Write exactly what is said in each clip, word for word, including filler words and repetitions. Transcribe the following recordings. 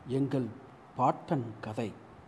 எங்கள் பாட்டன் கதை.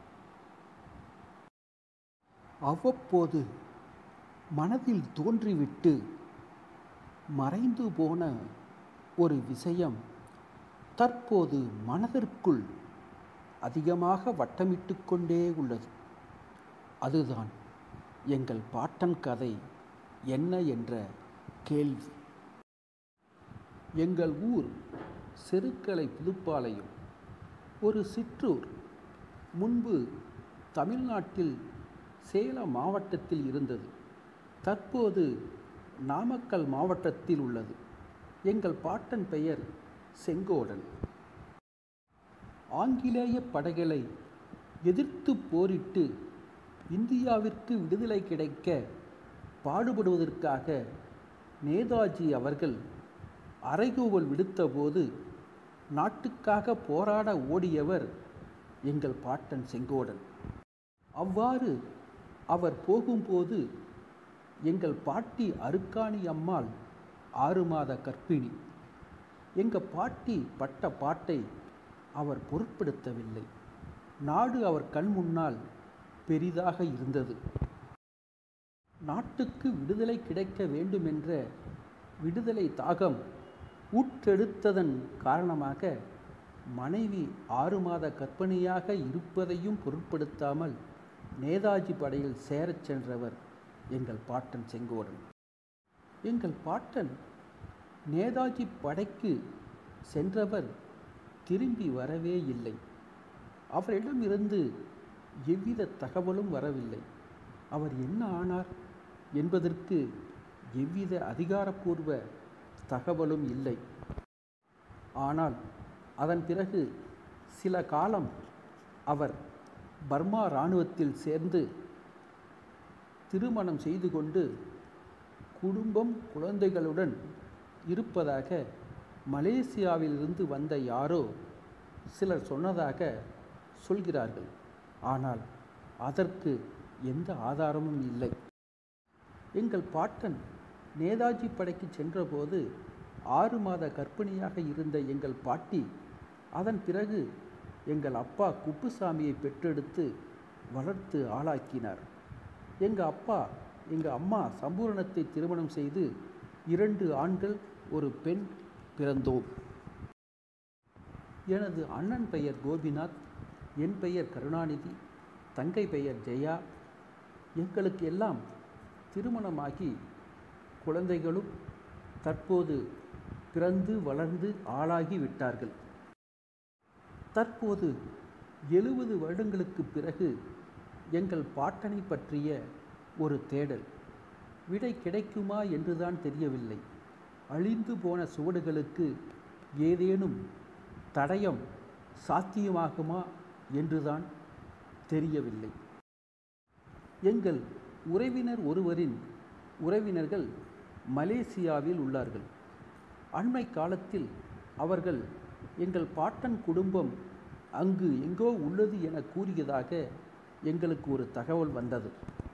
அவ்வப்போது மனதில் தோன்றிவிட்டு மறைந்து போன ஒரு விஷயம் தற்போது மனதிற்குள் அதிகமாக வட்டமிட்டு கொண்டே உள்ளது. அதுதான் எங்கள் பாட்டன் கதை என்ன என்ற கேள்வி. எங்கள் ஊர் செருக்களை புதுப்பாளையம், ஒரு சிற்றூர். முன்பு தமிழ்நாட்டில் சேலம் மாவட்டத்தில் இருந்தது. தற்போது நாமக்கல் மாவட்டத்தில் உள்ளது. எங்கள் பாட்டன் பெயர் செங்கோடன். ஆங்கிலேய படைகளை எதிர்த்து போரிட்டு இந்தியாவிற்கு விடுதலை கிடைக்க பாடுபடுவதற்காக நேதாஜி அவர்கள் அறைகூவல் விடுத்தபோது நாட்டுக்காக போராட ஓடியவர் எங்கள் பாட்டன் செங்கோடன். அவ்வாறு அவர் போகும்போது எங்கள் பாட்டி அருக்காணி அம்மாள் ஆறு மாத கர்ப்பிணி. எங்கள் பாட்டி பட்ட பாட்டை அவர் பொருட்படுத்தவில்லை. நாடு அவர் கண் முன்னால் பெரிதாக இருந்தது. நாட்டுக்கு விடுதலை கிடைக்க வேண்டுமென்ற விடுதலை தாகம் ஊற்றெடுத்ததன் காரணமாக மனைவி ஆறு மாத கர்ப்பிணியாக இருப்பதையும் பொருட்படுத்தாமல் நேதாஜி படையில் சேரச் சென்றவர் எங்கள் பாட்டன் செங்கோடன். எங்கள் பாட்டன் நேதாஜி படைக்கு சென்றவர் திரும்பி வரவே இல்லை. அவரிடமிருந்து எவ்வித தகவலும் வரவில்லை. அவர் என்ன ஆனார் என்பதற்கு எவ்வித அதிகாரப்பூர்வ தகவலும் இல்லை. ஆனால் அதன் பிறகு சில காலம் அவர் பர்மா இராணுவத்தில் சேர்ந்து திருமணம் செய்து கொண்டு குடும்பம் குழந்தைகளுடன் இருப்பதாக மலேசியாவிலிருந்து வந்த யாரோ சிலர் சொன்னதாக சொல்கிறார்கள். ஆனால் அதற்கு எந்த ஆதாரமும் இல்லை. எங்கள் பாட்டன் நேதாஜி படைக்கு சென்றபோது ஆறு மாத கர்ப்பிணியாக இருந்த எங்கள் பாட்டி அதன் பிறகு எங்கள் அப்பா குப்புசாமியை பெற்றெடுத்து வளர்த்து ஆளாக்கினார். எங்கள் அப்பா எங்கள் அம்மா சம்பூரணத்தை திருமணம் செய்து இரண்டு ஆண்கள் ஒரு பெண் பிறந்தோம். எனது அண்ணன் பெயர் கோபிநாத், என் பெயர் கருணாநிதி, தங்கை பெயர் ஜெயா. எங்களுக்கு எல்லாம் திருமணமாகி குழந்தைகளும் தற்போது பிறந்து வளர்ந்து ஆளாகி விட்டார்கள். தற்போது எழுபது வருடங்களுக்கு பிறகு எங்கள் பாட்டனை பற்றிய ஒரு தேடல். விடை கிடைக்குமா என்றுதான் தெரியவில்லை. அழிந்து போன சுவடுகளுக்கு ஏதேனும் தடயம் சாத்தியமாகுமா என்றுதான் தெரியவில்லை. எங்கள் உறவினர் ஒருவரின் உறவினர்கள் மலேசியாவில் உள்ளார்கள். அண்மை காலத்தில் அவர்கள் எங்கள் பாட்டன் குடும்பம் அங்கு எங்கோ உள்ளது என கூறியதாக எங்களுக்கு ஒரு தகவல் வந்தது.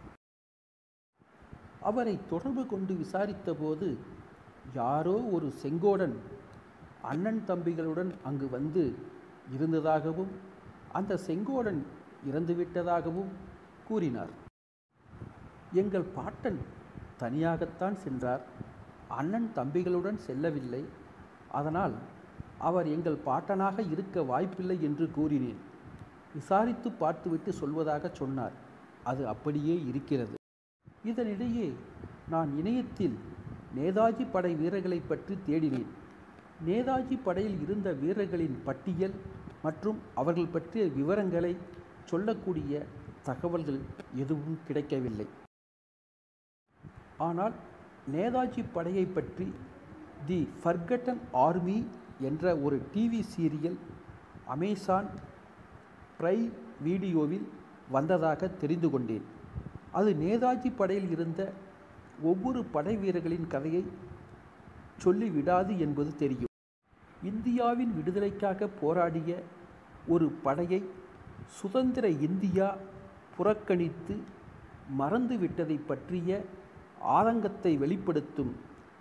அவரை தொடர்பு கொண்டு விசாரித்த போது யாரோ ஒரு செங்கோடன் அண்ணன் தம்பிகளுடன் அங்கு வந்து இருந்ததாகவும் அந்த செங்கோடன் இறந்துவிட்டதாகவும் கூறினார். எங்கள் பாட்டன் தனியாகத்தான் சென்றார். அண்ணன் தம்பிகளுடன் செல்லவில்லை. அதனால் அவர் எங்கள் பாட்டனாக இருக்க வாய்ப்பில்லை என்று கூறினேன். விசாரித்து பார்த்துவிட்டு சொல்வதாக சொன்னார். அது அப்படியே இருக்கிறது. இதனிடையே நான் இணையத்தில் நேதாஜி படை வீரர்களை பற்றி தேடினேன். நேதாஜி படையில் இருந்த வீரர்களின் பட்டியல் மற்றும் அவர்கள் பற்றிய விவரங்களை சொல்லக்கூடிய தகவல்கள் எதுவும் கிடைக்கவில்லை. ஆனால் நேதாஜி படையை பற்றி தி ஃபர்கட்டன் ஆர்மி என்ற ஒரு டிவி சீரியல் அமேசான் பிரைம் வீடியோவில் வந்ததாக தெரிந்து கொண்டேன். அது நேதாஜி படையில் இருந்த ஒவ்வொரு படை வீரர்களின் கதையை சொல்லிவிடாது என்பது தெரியும். இந்தியாவின் விடுதலைக்காக போராடிய ஒரு படையை சுதந்திர இந்தியா புறக்கணித்து மறந்துவிட்டதை பற்றிய ஆதங்கத்தை வெளிப்படுத்தும்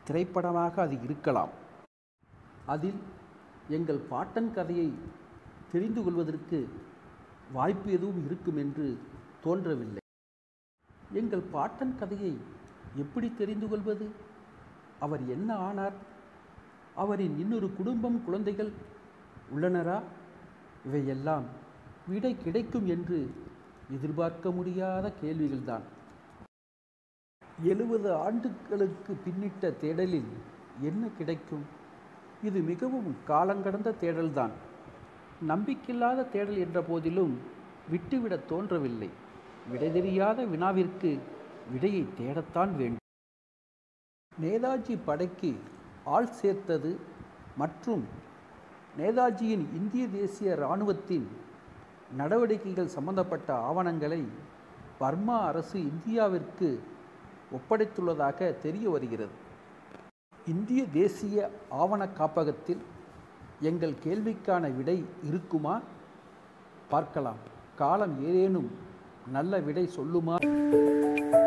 திரைப்படமாக அது இருக்கலாம். அதில் எங்கள் பாட்டன் கதையை தெரிந்து கொள்வதற்கு வாய்ப்பு எதுவும் இருக்கும் என்று தோன்றவில்லை. எங்கள் பாட்டன் கதையை எப்படி தெரிந்து கொள்வது? அவர் என்ன ஆனார்? அவரின் இன்னொரு குடும்பம், குழந்தைகள் உள்ளனரா? இவையெல்லாம் விடை கிடைக்கும் என்று எதிர்பார்க்க முடியாத கேள்விகள்தான். எழுபது ஆண்டுகளுக்கு பின்னிட்ட தேடலில் என்ன கிடைக்கும்? இது மிகவும் காலங்கடந்த தேடல்தான். நம்பிக்கையில்லாத தேடல் என்ற போதிலும் விட்டுவிட தோன்றவில்லை. விடை தெரியாத வினாவிற்கு விடையை தேடத்தான் வேண்டும். நேதாஜி படைக்கு ஆள் சேர்த்தது மற்றும் நேதாஜியின் இந்திய தேசிய இராணுவத்தின் நடவடிக்கைகள் சம்பந்தப்பட்ட ஆவணங்களை பர்மா அரசு இந்தியாவிற்கு ஒப்படைத்துள்ளதாக தெரிய வருகிறது. இந்திய தேசிய ஆவண காப்பகத்தில் எங்கள் கேள்விக்கான விடை இருக்குமா? பார்க்கலாம். காலம் ஏதேனும் நல்ல விடை சொல்லுமா?